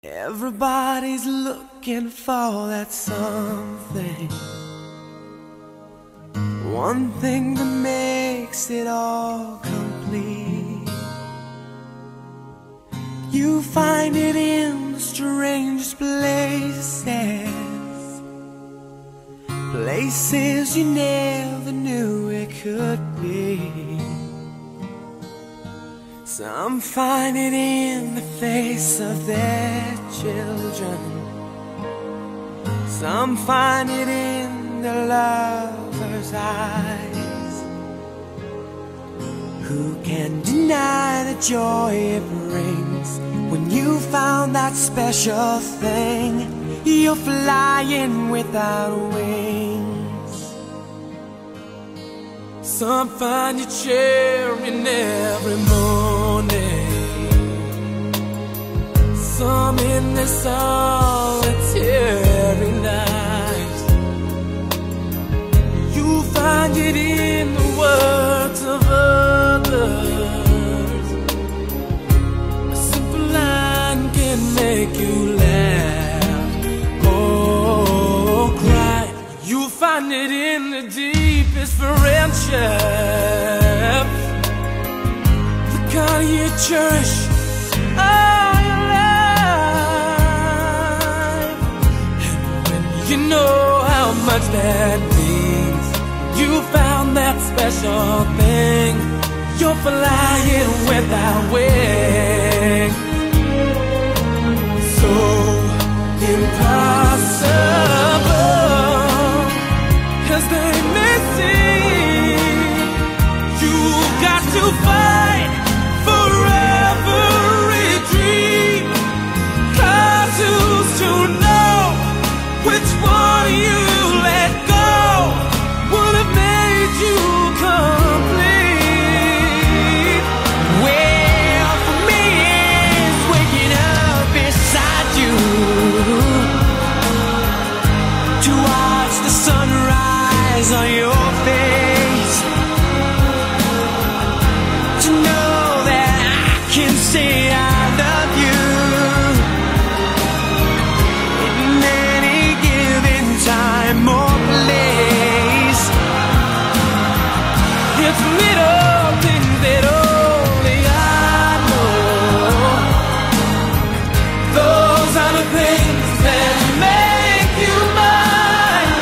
Everybody's looking for that something, one thing that makes it all complete. You find it in the strangest places, places you never knew it could be. Some find it in the face of their children, some find it in their lover's eyes. Who can deny the joy it brings when you found that special thing? You're flying without wings. Some find you cheering every morning, some in their solitary night. You find it in the words of others. A simple line can make you laugh or cry. You find it in the deepest friendship, the kind you cherish all your life. And when you know how much that means, you found that special thing. You're flying without wings. So impossible as they may seem, you've got to fight for every dream. 'Cause who's to know which one you let go would have made you complete? Well, for me it's waking up beside you to watch the sunrise on your face, to know that I can say I love you in any given time or place. It's little things that only I know. Those are the things that make you mine.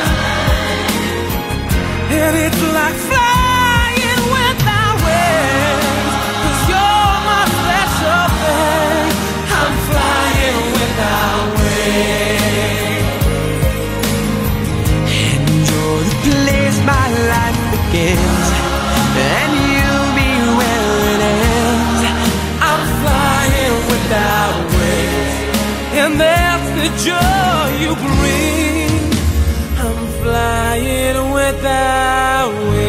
And it's like flying without wings, 'cause you're my special thing. I'm flying without wings. And you're the place my life begins, and you'll be where it ends. I'm flying without wings, and that's the joy you bring. I'm flying without wings.